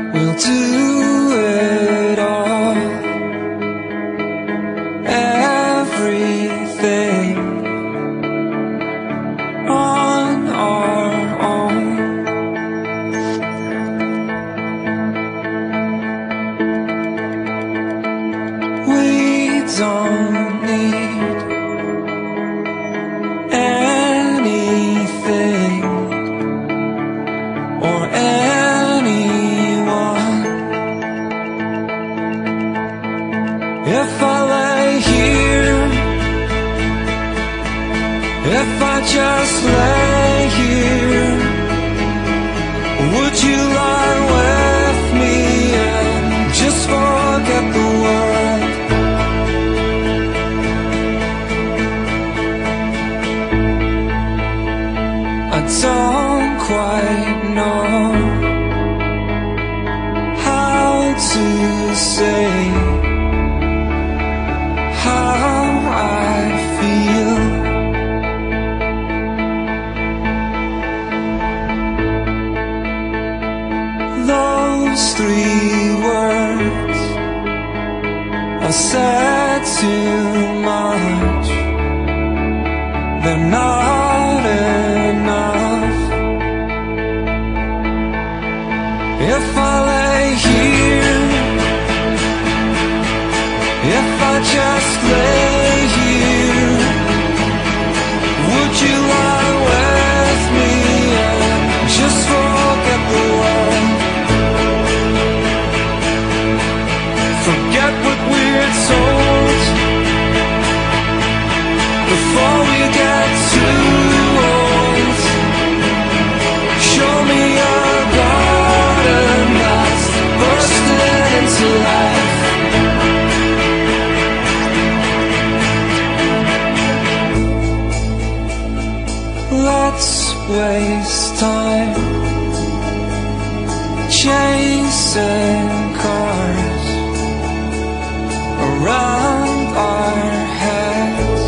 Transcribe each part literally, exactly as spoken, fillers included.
we'll do it all. Everything on our own. We don't need anything or anyone. If I lay here, if I just lay here, would you lie with me and just forget the world? I don't quite know how to say how I feel. Those three words are said too much. They're not enough. If I lay here, if I just lay here, would you lie with me and just forget the world? Forget what we're told before we get too old. Show me a garden that's bursting into life. Let's waste time chasing cars around our heads.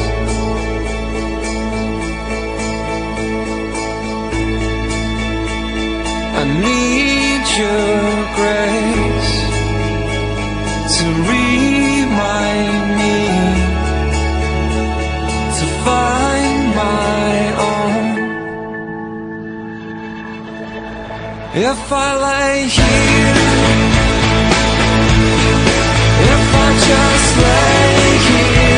I need your grace to remind me to find my own. If I lay here, if I just lay here,